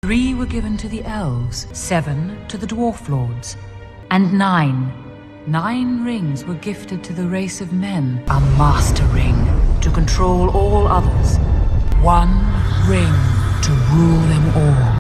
3 were given to the elves, 7 to the dwarf lords, and 9 rings were gifted to the race of men. A master ring to control all others. 1 ring to rule them all.